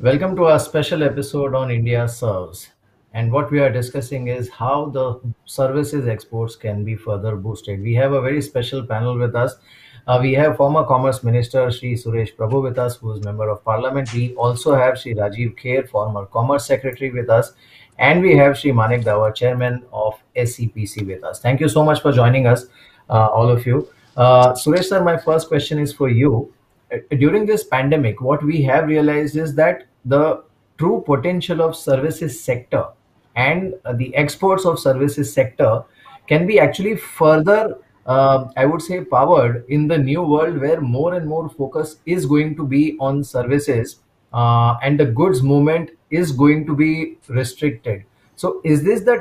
Welcome to our special episode on India Serves. And what we are discussing is how the services exports can be further boosted. We have a very special panel with us. We have former Commerce Minister Sri Suresh Prabhu with us, who is Member of Parliament. We also have Sri Rajiv Kher, former Commerce Secretary, with us. And we have Sri Manik Dawa, Chairman of SCPC, with us. Thank you so much for joining us, all of you. Suresh sir, my first question is for you. During this pandemic, what we have realized is that the true potential of services sector and the exports of services sector can be actually further, I would say, powered in the new world where more and more focus is going to be on services, and the goods movement is going to be restricted. So is this the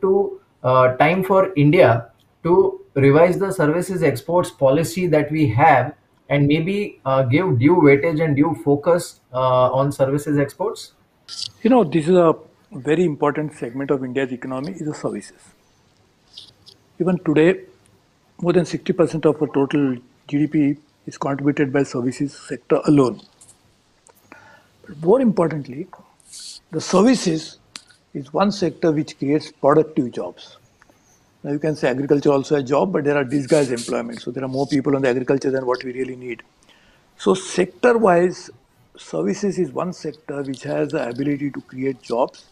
time for India to revise the services exports policy that we have, and maybe give due weightage and due focus on services exports? This is a very important segment of India's economy is the services. Even today, more than 60% of our total GDP is contributed by services sector alone. But more importantly, the services is one sector which creates productive jobs. Now you can say agriculture also a job, but there are disguised employment. So there are more people on the agriculture than what we really need. So sector-wise, services is one sector which has the ability to create jobs.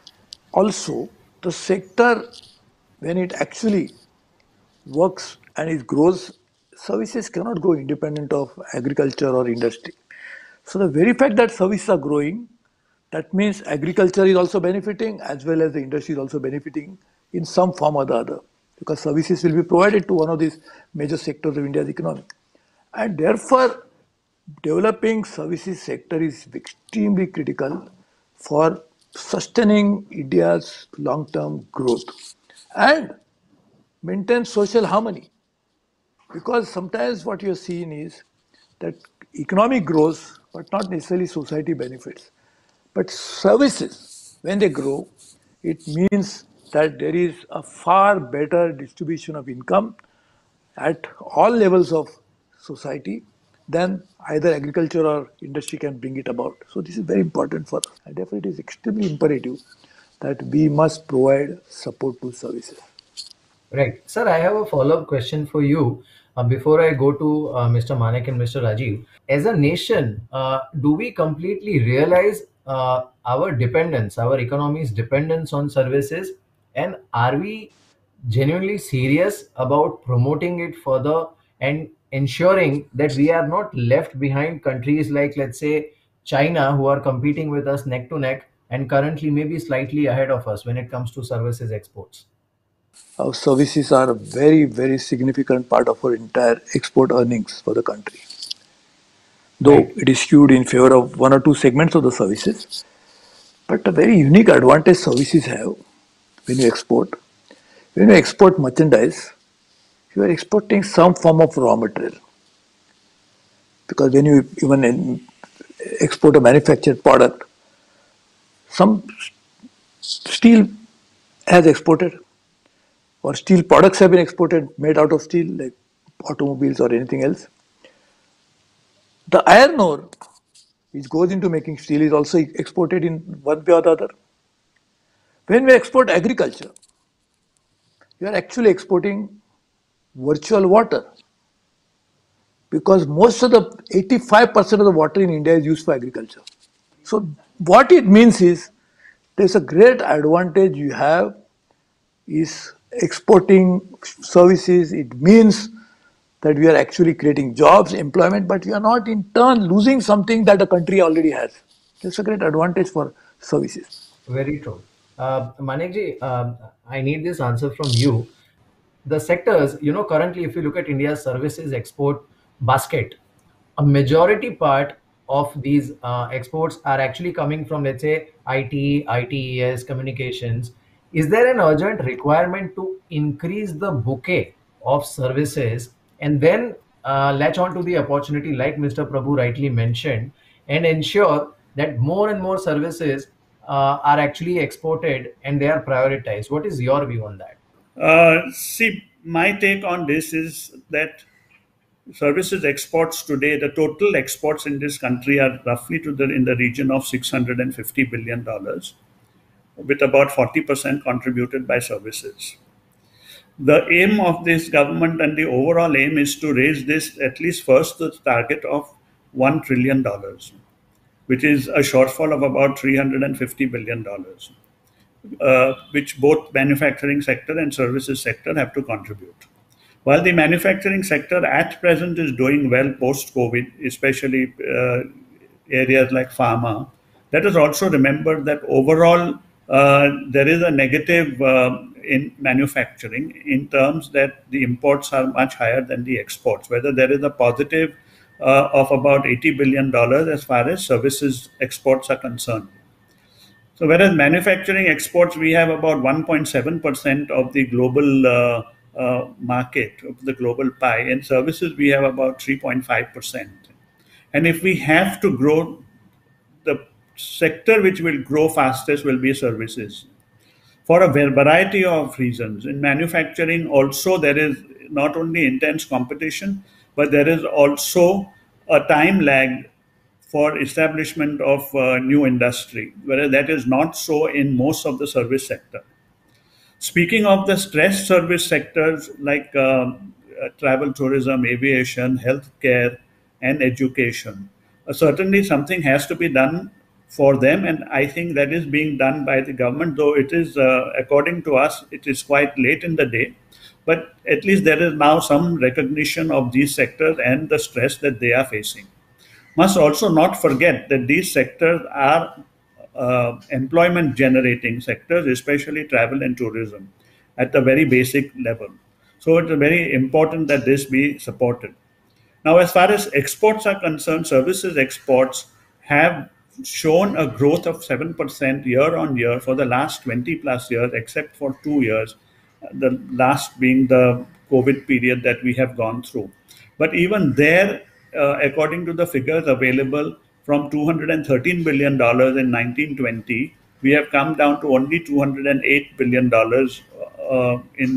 Also, the sector, when it actually works and it grows, services cannot grow independent of agriculture or industry. So the very fact that services are growing, that means agriculture is also benefiting as well as the industry is also benefiting in some form or the other, because services will be provided to one of these major sectors of India's economy. And therefore, developing services sector is extremely critical for sustaining India's long-term growth and maintain social harmony. Because sometimes what you're seeing is that economy grows, but not necessarily society benefits. But services, when they grow, it means that there is a far better distribution of income at all levels of society than either agriculture or industry can bring it about. So this is very important for us. And therefore it is extremely imperative that we must provide support to services. Right. Sir, I have a follow-up question for you before I go to Mr. Manik and Mr. Rajiv. As a nation, do we completely realize our dependence, our economy's dependence on services? And are we genuinely serious about promoting it further and ensuring that we are not left behind countries like, let's say, China, who are competing with us neck to neck and currently maybe slightly ahead of us when it comes to services exports? Our services are a very, very significant part of our entire export earnings for the country. Though Right. it is skewed in favor of one or two segments of the services, but a very unique advantage services have when you export. When you export merchandise, you are exporting some form of raw material. Because when you even export a manufactured product, some steel has exported or steel products have been exported made out of steel like automobiles or anything else. The iron ore which goes into making steel is also exported in one way or the other. When we export agriculture, you are actually exporting virtual water, because most of the 85% of the water in India is used for agriculture. So what it means is there's a great advantage you have is exporting services. It means that we are actually creating jobs, employment, but we are not in turn losing something that a country already has. That's a great advantage for services. Very true. Manekji, I need this answer from you. The sectors, currently, if you look at India's services export basket, a majority part of these exports are actually coming from, let's say, IT, ITES, communications. Is there an urgent requirement to increase the bouquet of services and then latch on to the opportunity, like Mr. Prabhu rightly mentioned, and ensure that more and more services are actually exported and they are prioritized? What is your view on that? See, my take on this is that Services exports today, the total exports in this country are roughly in the region of $650 billion, with about 40% contributed by services. The aim of this government and the overall aim is to raise this at least first the target of $1 trillion, which is a shortfall of about $350 billion, which both manufacturing sector and services sector have to contribute. While the manufacturing sector at present is doing well post COVID, especially areas like pharma, let us also remember that overall there is a negative in manufacturing in terms that the imports are much higher than the exports. Whether there is a positive of about $80 billion as far as services exports are concerned. So whereas manufacturing exports, we have about 1.7% of the global market, of the global pie. In services, we have about 3.5%. And if we have to grow, the sector which will grow fastest will be services for a variety of reasons. In manufacturing, also, there is not only intense competition, but there is also a time lag for establishment of new industry, whereas that is not so in most of the service sector. Speaking of the stressed service sectors like travel, tourism, aviation, healthcare, and education, certainly something has to be done for them, and I think that is being done by the government. Though it is, according to us, it is quite late in the day, but at least there is now some recognition of these sectors and the stress that they are facing. Must also not forget that these sectors are employment generating sectors, especially travel and tourism, at the very basic level. So it's very important that this be supported. Now, as far as exports are concerned, services exports have shown a growth of 7% year on year for the last 20 plus years, except for 2 years, the last being the COVID period that we have gone through. But even there, according to the figures available, from $213 billion in 1920, we have come down to only $208 billion in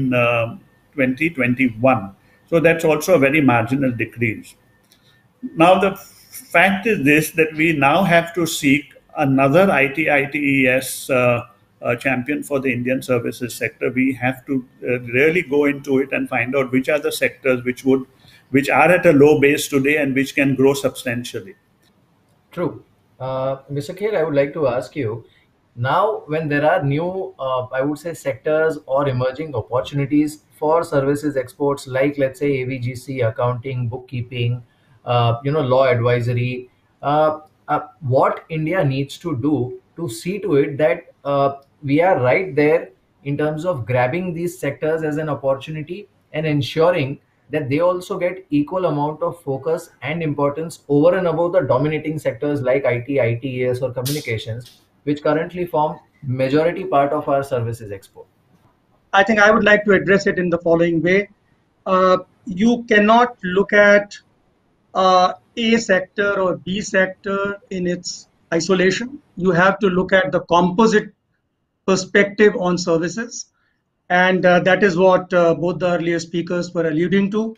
2021. So that's also a very marginal decrease. Now, the fact is this, that we now have to seek another ITITES champion for the Indian services sector. We have to really go into it and find out which are the sectors which are at a low base today and which can grow substantially. True. Mr. Kher, I would like to ask you now when there are new, I would say, sectors or emerging opportunities for services exports, like let's say AVGC, accounting, bookkeeping, law advisory. What India needs to do to see to it that we are right there in terms of grabbing these sectors as an opportunity and ensuring that they also get equal amount of focus and importance over and above the dominating sectors like IT, ITES or communications, which currently form majority part of our services export. I think I would like to address it in the following way. You cannot look at A sector or B sector in its isolation. You have to look at the composite perspective on services. And that is what both the earlier speakers were alluding to.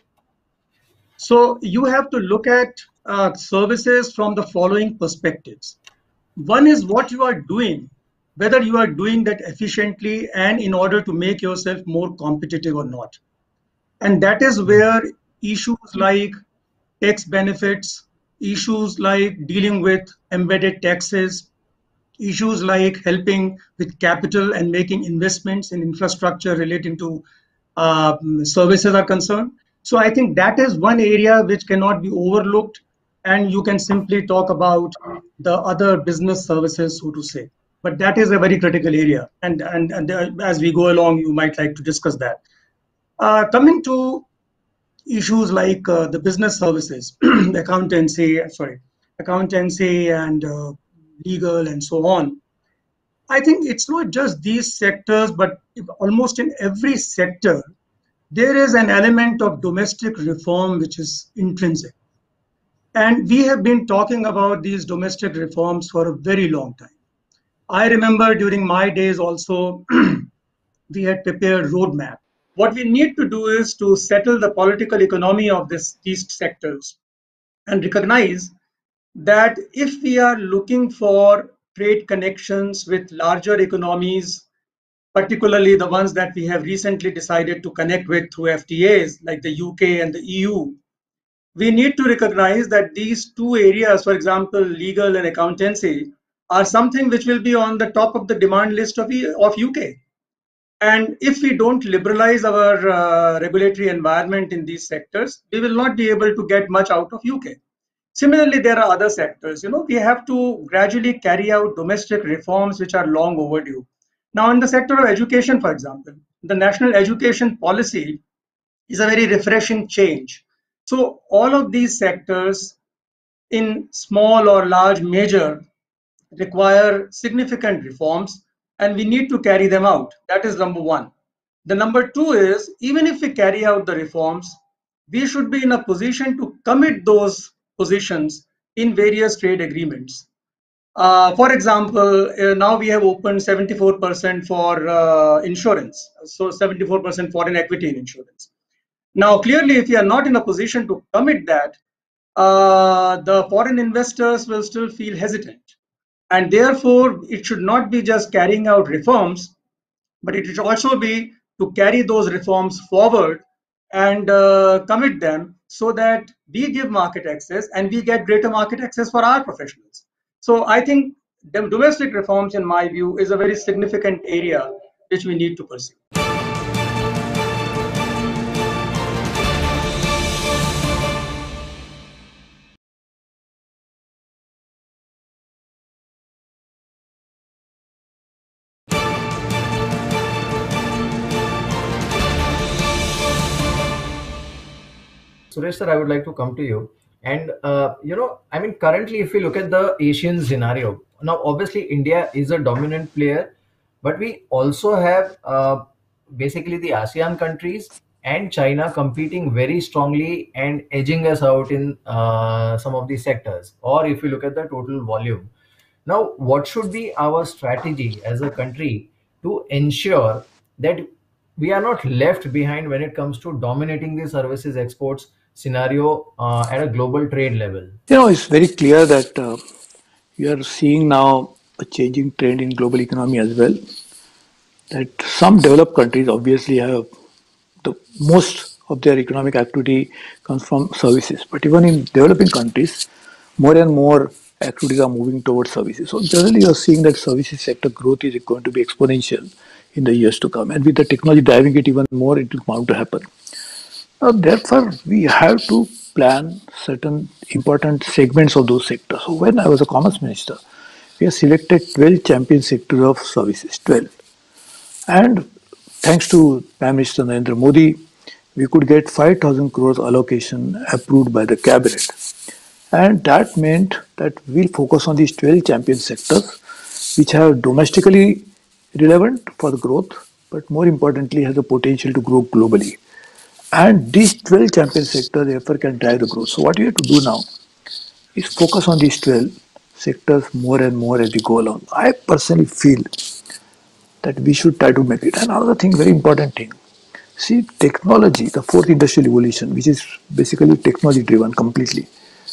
So you have to look at services from the following perspectives. One is what you are doing, whether you are doing that efficiently and in order to make yourself more competitive or not. And that is where issues like tax benefits, issues like dealing with embedded taxes, issues like helping with capital and making investments in infrastructure relating to services are concerned. So I think that is one area which cannot be overlooked, and you can simply talk about the other business services, so to say. But that is a very critical area, and as we go along, you might like to discuss that. Coming to issues like the business services, accountancy and legal and so on. I think it's not just these sectors, but almost in every sector, there is an element of domestic reform which is intrinsic. And we have been talking about these domestic reforms for a very long time. I remember during my days also, we had prepared roadmap What we need to do is to settle the political economy of these sectors and recognize that if we are looking for trade connections with larger economies, particularly the ones that we have recently decided to connect with through FTAs like the UK and the EU, we need to recognize that these two areas, for example, legal and accountancy, are something which will be on the top of the demand list of UK. And if we don't liberalize our regulatory environment in these sectors, we will not be able to get much out of UK. Similarly, there are other sectors. We have to gradually carry out domestic reforms which are long overdue. Now, in the sector of education, for example, the national education policy is a very refreshing change. So, all of these sectors, in small or large measure, require significant reforms, and we need to carry them out. That is number one. The number two is, even if we carry out the reforms, we should be in a position to commit those positions in various trade agreements. For example, now we have opened 74% for insurance, so 74% foreign equity in insurance. Now, clearly, if we are not in a position to commit that, the foreign investors will still feel hesitant. And therefore, it should not be just carrying out reforms, but it should also be to carry those reforms forward and commit them so that we give market access and we get greater market access for our professionals. So I think domestic reforms, in my view, is a very significant area which we need to pursue. Suresh sir, I would like to come to you. And, I mean, currently, if we look at the Asian scenario, now obviously India is a dominant player, but we also have basically the ASEAN countries and China competing very strongly and edging us out in some of these sectors. Or if we look at the total volume. Now, what should be our strategy as a country to ensure that we are not left behind when it comes to dominating the services exports scenario at a global trade level? It's very clear that we are seeing now a changing trend in global economy as well. That some developed countries obviously have the most of their economic activity comes from services, but even in developing countries, more and more activities are moving towards services. So generally, you are seeing that services sector growth is going to be exponential in the years to come, and with the technology driving it even more, it will bound to happen. Therefore, we have to plan certain important segments of those sectors. So when I was a commerce minister, we have selected 12 champion sectors of services, 12. And thanks to Prime Minister Narendra Modi, we could get 5,000 crores allocation approved by the cabinet. And that meant that we'll focus on these 12 champion sectors, which have domestically relevant for the growth, but more importantly has the potential to grow globally. And these 12 champion sectors therefore can drive the growth. So what we have to do now is focus on these 12 sectors more and more as we go along. I personally feel that we should try to make it. And another thing, very important thing. See, technology, the fourth industrial revolution, which is basically technology driven completely,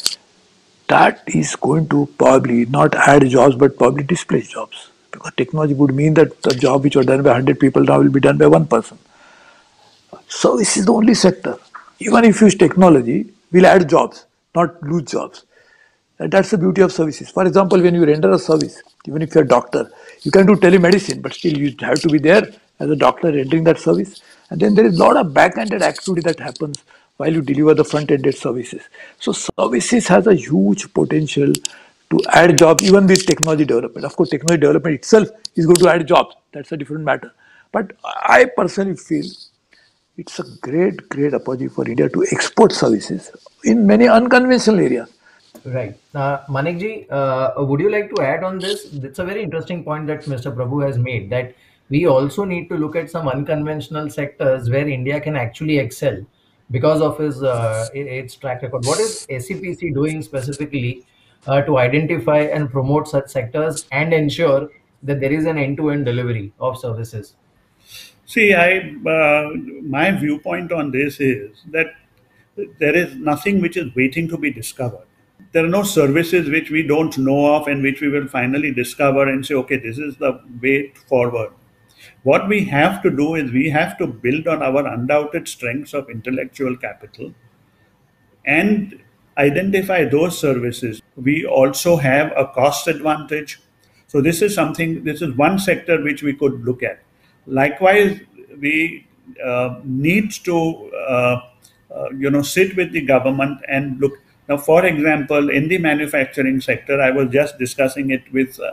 that is going to probably not add jobs but probably displace jobs. Because technology would mean that the job which was done by 100 people now will be done by one person. Service is the only sector. Even if you use technology, will add jobs, not lose jobs. And that's the beauty of services. For example, when you render a service, even if you're a doctor, you can do telemedicine, but still you have to be there as a doctor rendering that service. And then there is a lot of back-ended activity that happens while you deliver the front-ended services. So services has a huge potential to add jobs even with technology development. Of course, technology development itself is going to add jobs. That's a different matter. But I personally feel it's a great, great opportunity for India to export services in many unconventional areas. Right. Manikji, would you like to add on this? It's a very interesting point that Mr. Prabhu has made, that we also need to look at some unconventional sectors where India can actually excel because of its track record. What is SCPC doing specifically to identify and promote such sectors and ensure that there is an end-to-end delivery of services? See, my viewpoint on this is that there is nothing which is waiting to be discovered. There are no services which we don't know of and which we will finally discover and say, okay, this is the way forward. What we have to do is we have to build on our undoubted strengths of intellectual capital and identify those services. We also have a cost advantage. So this is one sector which we could look at. Likewise, we need to sit with the government and look. Now, for example, in the manufacturing sector, I was just discussing it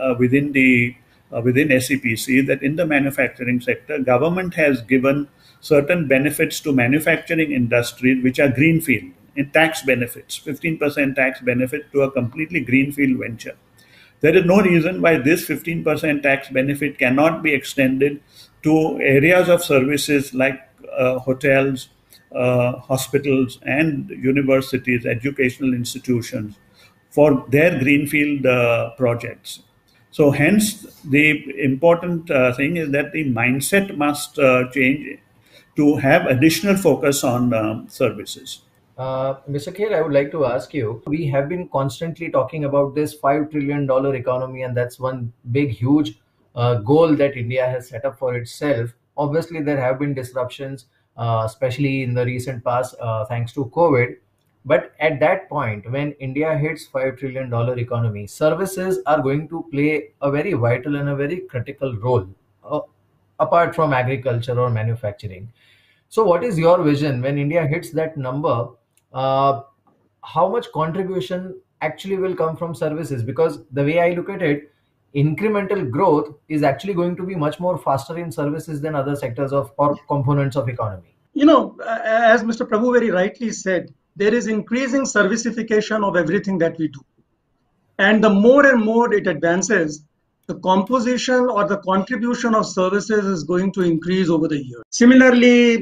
within SEPC that in the manufacturing sector, government has given certain benefits to manufacturing industries which are greenfield in tax benefits, 15% tax benefit to a completely greenfield venture. There is no reason why this 15% tax benefit cannot be extended to areas of services like hotels, hospitals, and universities, educational institutions for their greenfield projects. So, hence, the important thing is that the mindset must change to have additional focus on services. Mr. Kher, I would like to ask you. We have been constantly talking about this $5 trillion economy, and that's one big, huge goal that India has set up for itself. Obviously, there have been disruptions, especially in the recent past, thanks to COVID. But at that point, when India hits $5 trillion economy, services are going to play a very vital and a very critical role, apart from agriculture or manufacturing. So, what is your vision when India hits that number? Uh, how much contribution actually will come from services? Because the way I look at it, incremental growth is actually going to be much more faster in services than other sectors of or components of economy. As Mr. Prabhu very rightly said, there is increasing servicification of everything that we do. And the more and more it advances, the composition or the contribution of services is going to increase over the years. Similarly,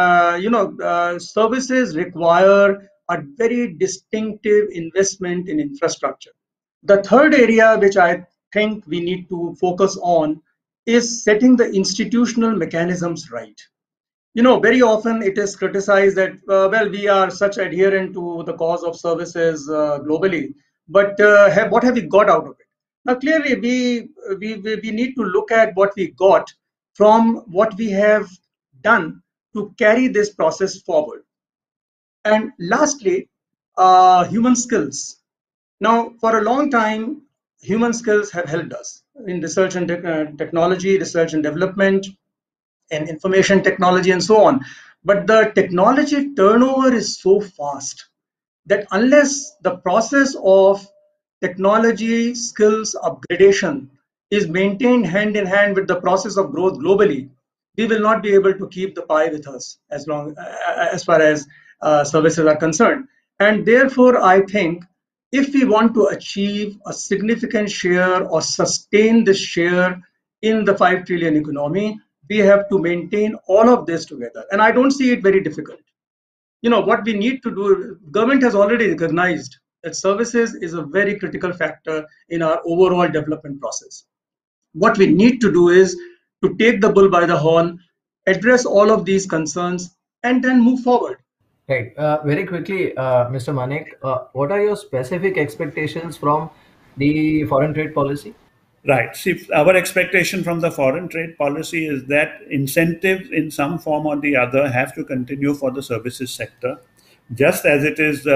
services require a very distinctive investment in infrastructure. The third area which I think we need to focus on is setting the institutional mechanisms right. Very often it is criticized that, well, we are such adherent to the cause of services globally, but what have we got out of it? Now, clearly, we need to look at what we got from what we have done to carry this process forward. And lastly, human skills. Now, for a long time, human skills have helped us in research and technology, research and development, and information technology and so on. But the technology turnover is so fast that unless the process of technology skills upgradation is maintained hand in hand with the process of growth globally, we will not be able to keep the pie with us as far as services are concerned. And therefore, I think if we want to achieve a significant share or sustain this share in the 5 trillion economy, we have to maintain all of this together. And I don't see it very difficult. What we need to do, government has already recognized that services is a very critical factor in our overall development process. What we need to do is to take the bull by the horn, address all of these concerns, and then move forward. Right. Very quickly, Mr. Manik, what are your specific expectations from the foreign trade policy? Right. See, our expectation from the foreign trade policy is that incentives in some form or the other have to continue for the services sector, just as it is,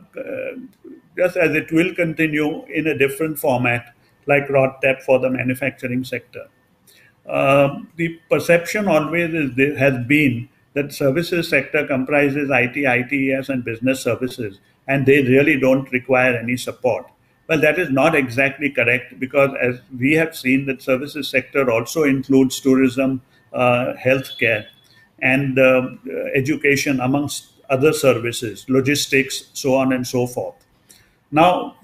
just as it will continue in a different format, like RODTEP for the manufacturing sector. The perception always has been that services sector comprises IT, ITES, and business services, and they really don't require any support. Well, that is not exactly correct because, as we have seen, that services sector also includes tourism, healthcare, and education, amongst other services, logistics, so on and so forth. Now,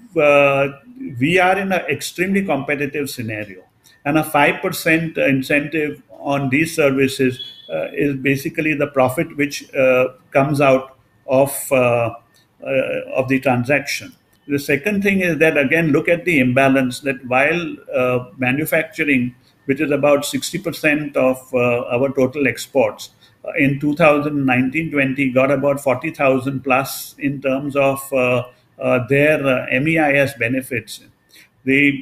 we are in an extremely competitive scenario, and a 5% incentive on these services is basically the profit which comes out of the transaction. The second thing is that, again, look at the imbalance that while manufacturing, which is about 60% of our total exports, in 2019-20 got about 40,000 plus in terms of their MEIS benefits. The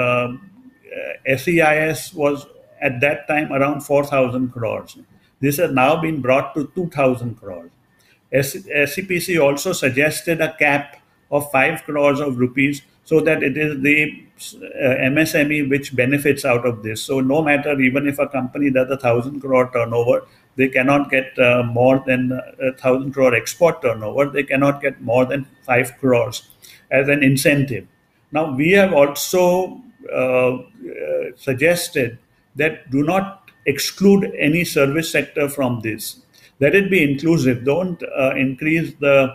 SEIS was at that time around 4,000 crores. This has now been brought to 2,000 crores. SCPC also suggested a cap of 5 crores of rupees so that it is the MSME which benefits out of this. So no matter, even if a company does 1,000 crore turnover, they cannot get more than 1,000 crore export turnover. They cannot get more than 5 crores as an incentive. Now we have also suggested that do not exclude any service sector from this. Let it be inclusive. Don't increase the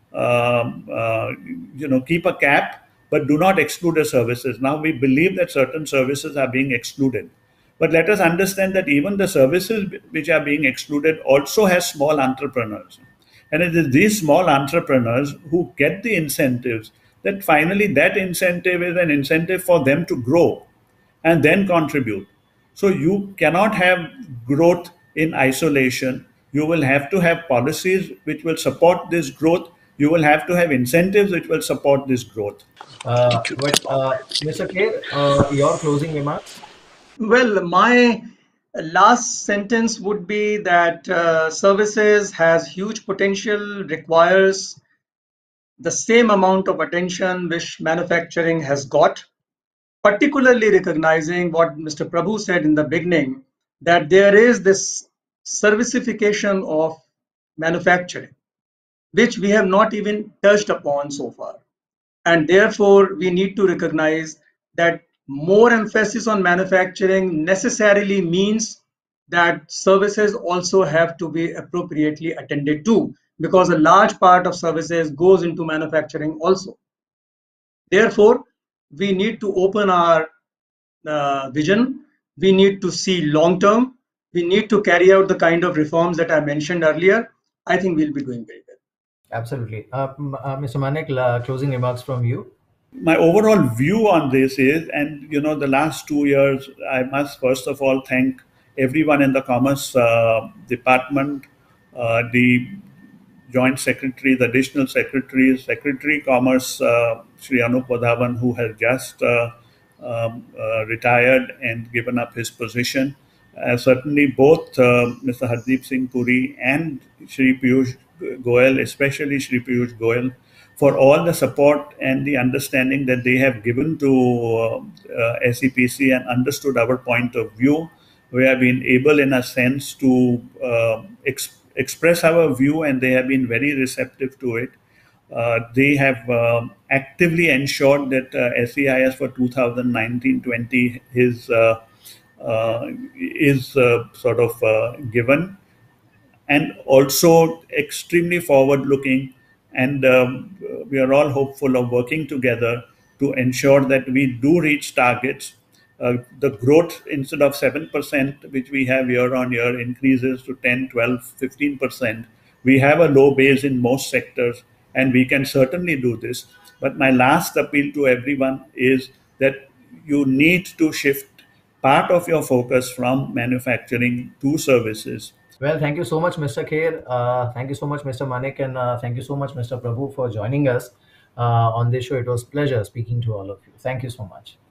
keep a cap, but do not exclude the services. Now we believe that certain services are being excluded, but let us understand that even the services which are being excluded also has small entrepreneurs, and it is these small entrepreneurs who get the incentives. That finally, that incentive is an incentive for them to grow and then contribute. So you cannot have growth in isolation. You will have to have policies which will support this growth. You will have to have incentives which will support this growth. Mr. Kher, your closing remarks? Well, my last sentence would be that services has huge potential, requires the same amount of attention which manufacturing has got, particularly recognizing what Mr. Prabhu said in the beginning, that there is this servicification of manufacturing, which we have not even touched upon so far. And therefore, we need to recognize that more emphasis on manufacturing necessarily means that services also have to be appropriately attended to, because a large part of services goes into manufacturing also. Therefore, we need to open our vision. We need to see long term. We need to carry out the kind of reforms that I mentioned earlier. I think we'll be doing very well. Absolutely. Mr. Manek, closing remarks from you? My overall view on this is, and the last 2 years, I must first of all thank everyone in the Commerce Department, the Joint Secretary, the Additional Secretary, Secretary Commerce, Sri Anup Wadhawan, who has just retired and given up his position. Certainly, both Mr. Hardeep Singh Puri and Sri Piyush Goyal, especially Sri Piyush Goyal, for all the support and the understanding that they have given to SEPC and understood our point of view. We have been able, in a sense, to express our view, and they have been very receptive to it. They have actively ensured that SEIS for 2019-20 is sort of given, and also extremely forward looking, and we are all hopeful of working together to ensure that we do reach targets. The growth, instead of 7%, which we have year on year, increases to 10, 12, 15%. We have a low base in most sectors, and we can certainly do this. But my last appeal to everyone is that you need to shift part of your focus from manufacturing to services. Well, thank you so much, Mr. Kher. Thank you so much, Mr. Manek, and thank you so much, Mr. Prabhu, for joining us on this show. It was a pleasure speaking to all of you. Thank you so much.